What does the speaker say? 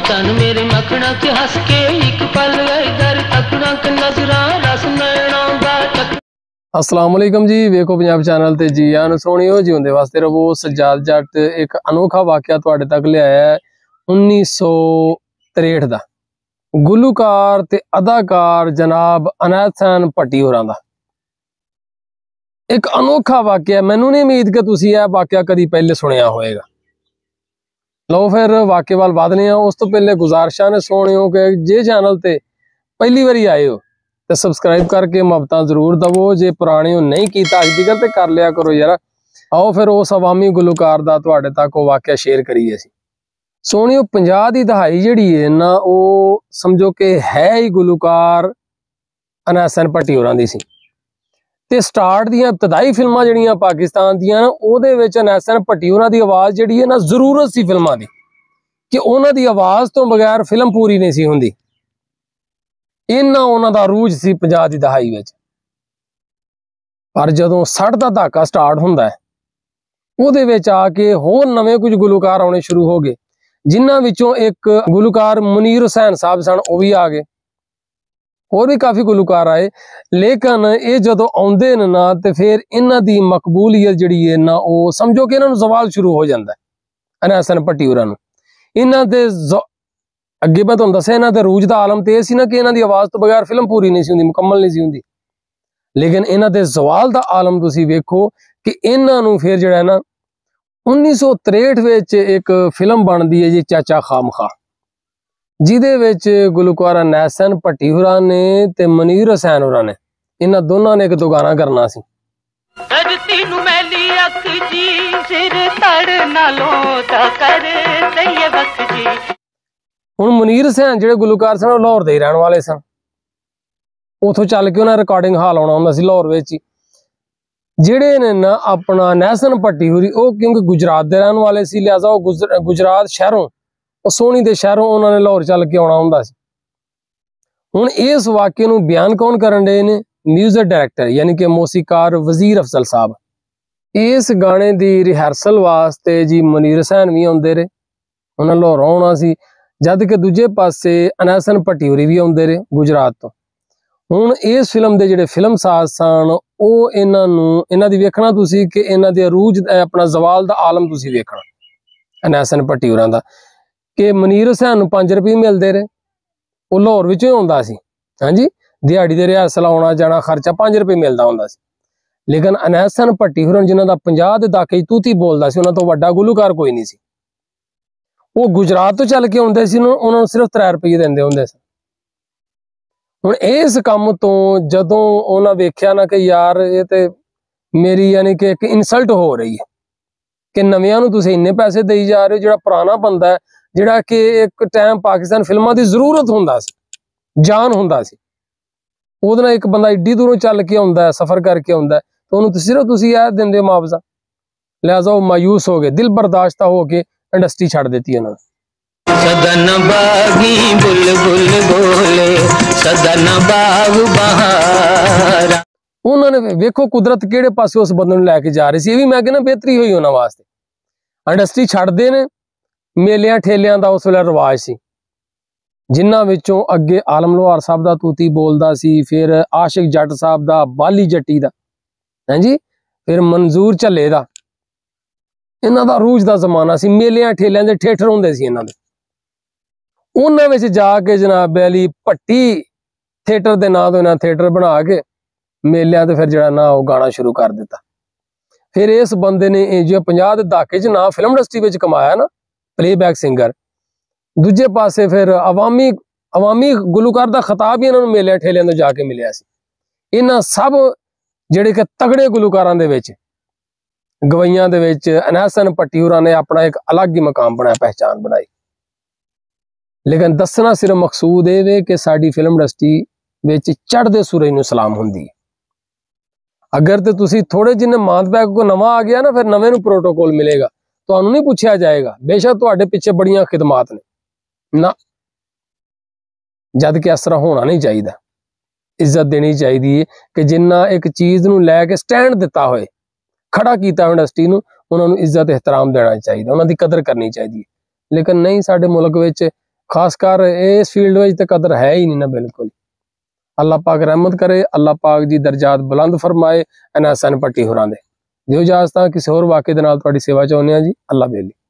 तन मेरे मखना च हस के एक पल इधर तकना के नजरा रस नैना दा चक। अस्सलाम वालेकुम जी, वेखो पंजाब चैनल ते जी आन सोहणियो जिउंदे वास्ते रवो। सज्जाद जट एक अनोखा वाकया तुहाडे तक लिआया है 1963 दा। गुलूकार ते अदाकार जनाब अनैत हुसैन भट्टी होरां दा एक अनोखा वाकया। मैनू नहीं उम्मीद कि तुसीं यह वाकया कदी पहले सुनिया होएगा। लो फिर वाकये वाल वधदे हां। उस तो पहले गुजारिशां ने सोहणियो कि जे चैनल ते पहली बारी आए हो तो सबसक्राइब करके मुहब्बतां जरूर दवो। जे पुराने हो नहीं कीता अज तक ते कर लिया करो यार। आओ फिर उस अवामी गुलूकार दा तुहाडे तक वो वाकया शेयर करिए। असीं सोहणियो 50 दी दहाई जिहड़ी है ना, वो समझो कि है ही गुलूकार अनैत हुसैन भट्टी होरां दी सी। ते स्टार्ट दियां इब्तदाई फिल्मां जिहड़ियां पाकिस्तान दियां ना, उहदे विच अनैत हुसैन भट्टी होरां दी आवाज़ जिहड़ी है ना, जरूरत सी फिल्मां दी कि उन्हां दी आवाज़ तो बगैर फिल्म पूरी नहीं सी हुंदी। इन्ना उन्हां दा अरूज सी 50 दी दहाई विच। पर जदों 60 दा दहाका स्टार्ट हुंदा है, उहदे विच आके होर नवें कुछ गुलूकार आउणे शुरू हो गए, जिन्हां विचों एक गुलूकार मुनीर हुसैन साहब सन, वो भी आ गए। और भी काफ़ी गुलूकार आए, लेकिन ये जदों आउंदे ने ना, ते फिर इन्हां दी मकबूलियत जिहड़ी है ना, वो समझो कि इन्हां नूं सवाल शुरू हो जांदा है। अनैत हुसैन भट्टी होरां नूं इन्हां दे अगे मैं तुहानूं दस्सिया इन्हां दे अरूज दा आलम ते सी ना कि इन्हां दी आवाज़ तो बगैर फिल्म पूरी नहीं सी हुंदी, मुकम्मल नहीं सी हुंदी। लेकिन इन्हां दे ज़वाल दा आलम तुसीं वेखो कि इन्हां नूं फिर जिहड़ा है ना 1963 विच एक फिल्म बनदी है जी, चाचा खामखा, जिहदे विच गुलूकार अनैत हुसैन भट्टी होरां ने ते मुनीर हुसैन होरां ने, इन्हां दोनां ने एक दो गाना करना सी। हुण मुनीर हुसैन जिहड़े गुलूकार सन, लाहौर दे रहण वाले सन। उथों चल के उन्हें रिकॉर्डिंग हाल आउणा हुंदा सी लाहौर विच ही। जिहड़े ने ना अपना अनैत हुसैन भट्टी होरी, वो क्योंकि गुजरात दे रहण वाले सी, लिहाजा वो गुजरात शहरों सोहनी दे शहरों उन्होंने लाहौर चल के आउणा हुंदा सी। हुण इस वाकये नूं बयान कौन करन डे ने? म्यूजिक डायरैक्टर यानी कि मौसीकार वजीर अफजल साहब। इस गाने दी रिहर्सल वास्ते जी मुनीर हुसैन भी आउंदे रहे, उन्हें लाहौर आउणा सी, जद कि दूजे पासे अनैत हुसैन भट्टी होरी भी आउंदे रहे गुजरात तो। हुण इस फिल्म दे जिहड़े फिल्म साज सन, वो इन्हां दी वेखना तुसीं कि इन्हां दे अरूज अपना ज़वाल दा आलम तुसीं वेखना अनैत हुसैन भट्टी होरां दा कि मुनीर हुसैन नूं 5 रुपये मिलते रहे, वो लाहौर विचों ही आउंदा सी। हाँ जी, दिहाड़ी दे रिहर्सल आउणा जाना खर्चा 5 रुपये मिलता हुंदा सी। लेकिन अनैत हुसैन भट्टी होरां जिन्हां दा 50 दे दहाके तूती बोलदा सी, उन्हां तो वड्डा गुलूकार कोई नहीं सी। वो गुजरात तो चल के आउंदे सी, उन्हां नूं सिर्फ 3 रुपये देंदे हुंदे सन। हुण इस काम तो जदों उन्हां वेख्या ना कि यार ये ते मेरी यानी कि एक इंसल्ट हो रही है कि नवियां नूं तुसीं इन्ने पैसे देई जा रहे हो, जिहड़ा पुराना बंदा है, जिहड़ा कि एक टाइम पाकिस्तान फिल्मां दी जरूरत हुंदा सी, जान हुंदा सी, ਉਹਦੇ ਨਾਲ एक बंदा एड्डी दूरों चल के आउंदा है, सफर करके आउंदा है, तो उन्होंने सिर्फ तुसीं यह देंदे मुआवजा। लिहाजा वो मायूस हो गए, दिल बर्दाश्त हो के इंडस्ट्री छड़ देती उन्होंने। सदन बागी बुलबुल बोले सदन बाग बहारा। उन्होंने वेखो कुदरत किहड़े पासे उस बंदे नूं लैके जा रही सी। ये भी मैं कहना बेहतरी हुई उन्हां वास्ते। इंडस्ट्री छड्डदे ने, मेलियां ठेलियां दा उस वेले रिवाज सी, जिन्हां विचों अगे आलम लोहार साहब दा तूती बोलदा सी, फिर आशिक जट साहब दा, बाली जट्टी दा, हां जी, फिर मंजूर झल्ले दा। इन्हां दा अरूज दा जमाना सी, मेलियां ठेलियां दे ठेठर हुंदे सी इन्हां दे। उन्हां विच जाके जनाब अली भट्टी थिएटर दे नां तो इन्हां थिएटर बना के मेलियां ते फिर जिहड़ा ना वो गाना शुरू कर दिता। फिर इस बंदे ने जो 50 दे दहाके च ना फिल्म इंडस्ट्री विच कमाया ना, प्लेबैक सिंगर, दूजे पासे फिर अवामी गुलूकार दा खिताब ही इन्हां नूं मेलियां ठेलियां तो जाके मिलिया सी। इन्हां सब जिहड़े कि तगड़े गुलूकारां दे विच गवैयां दे विच अनैत हुसैन भट्टी होरां ने अपना एक अलग ही मकाम बनाया, पहचान बनाई। लेकिन दसना सिर्फ मकसूद ये वे कि साडी फिल्म इंडस्ट्री विच चढ़दे सूरज नूं सलाम हुंदी है। अगर तो तुसीं थोड़े जिन्ने मात पैक को नवा आ गया ना, फिर नवे नूं प्रोटोकॉल मिलेगा, तुहानूं नहीं पूछा जाएगा, बेशक तुहाडे पिछे बड़ियां खिदमात ने ना, जद कि इस तरह होना नहीं चाहिए। इज्जत देनी चाहिए कि जिन्ना एक चीज़ नूं लैके स्टैंड दिता होए, खड़ा कीता इंडस्ट्री नूं, उन्हां नूं इज्जत एहतराम देना चाहिए, उन्हां दी कदर करनी चाहिए। लेकिन नहीं, साडे मुल्क विच खासकर इस फील्ड में तो कदर है ही नहीं ना बिल्कुल। अल्लाह पाक रहमत करे, अल्लाह पाक जी दर्जात बुलंद फरमाए। एना सन पट्टी होरां दे दिओ इजाजत, किसी होर वाक़े दे नाल तुहाडी सेवा च होने जी। अल्लाह बेली।